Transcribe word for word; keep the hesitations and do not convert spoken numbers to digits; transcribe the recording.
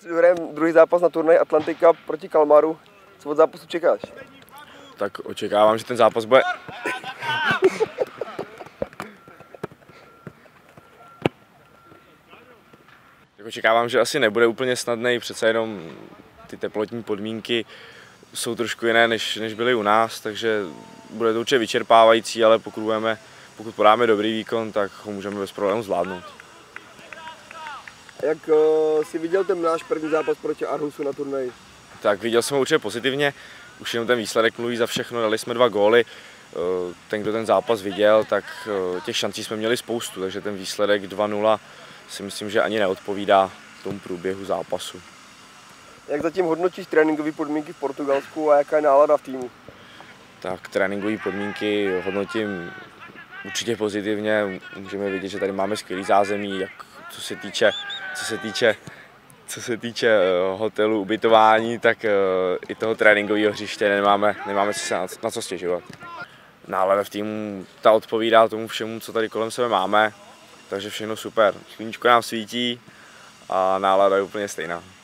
hrajeme druhý zápas na turnaj Atlantic Cup proti Kalmaru. Co od zápasu čekáš? Tak očekávám, že ten zápas bude... tak očekávám, že asi nebude úplně snadný, přece jenom ty teplotní podmínky jsou trošku jiné, než, než byly u nás, takže bude to určitě vyčerpávající, ale pokud, budeme, pokud podáme dobrý výkon, tak ho můžeme bez problémů zvládnout. Jak uh, jsi viděl ten náš první zápas proti Arhusu na turnaji? Tak viděl jsem ho určitě pozitivně, už jenom ten výsledek mluví za všechno, dali jsme dva góly. Ten, kdo ten zápas viděl, tak těch šancí jsme měli spoustu, takže ten výsledek dva nula si myslím, že ani neodpovídá tomu průběhu zápasu. Jak zatím hodnotíš tréninkové podmínky v Portugalsku a jaká je nálada v týmu? Tak tréninkové podmínky hodnotím určitě pozitivně, můžeme vidět, že tady máme skvělý zázemí, jak co se týče, co se týče Co se týče hotelu, ubytování, tak i toho tréninkového hřiště nemáme, nemáme se na, na co stěžovat. Nálada v týmu ta odpovídá tomu všemu, co tady kolem sebe máme, takže všechno super. Sluníčko nám svítí a nálada je úplně stejná.